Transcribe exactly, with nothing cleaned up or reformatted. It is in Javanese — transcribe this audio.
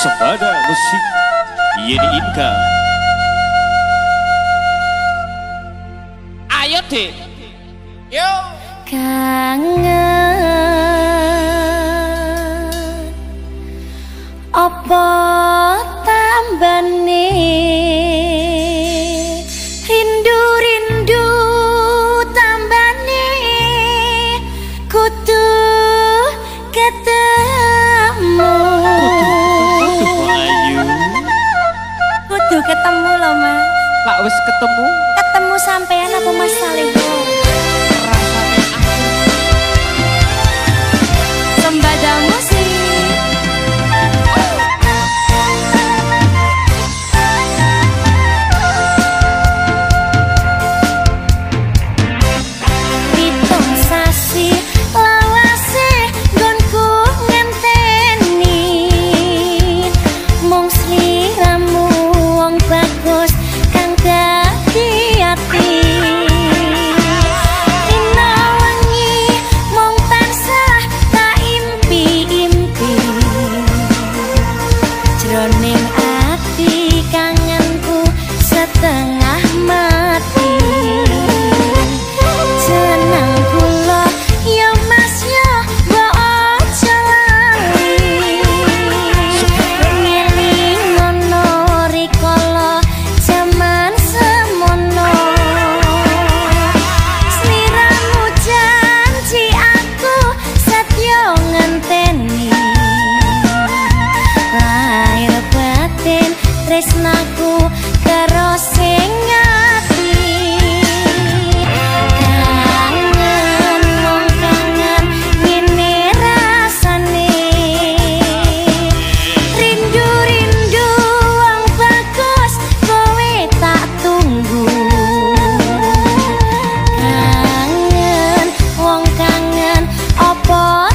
Sembada musik Yeni Inka. Ayo deh, yo. Kangen apa tambane rindu-rindu tambane kudu ketemu kudu ketemu loh Mas. Lah wis ketemu ketemu sampean apa Mas Saleho Sembada musik. Pitung sasi lawase nggonku ngenteni mung sliramu wong bagus kang dadi ati. Jroning ati kangenku setengah mati. Jeneng kula ya Mas ya mbok aja lali. Ngelingono rikala jaman semono. Sliramu janji aku setya ngenteni. Lahir batin tresnaku karo sing ati. Kangen wong kangen ngene rasane. Rindu-rindu wong bagus kowe tak tunggu. Kangen wong kangen apa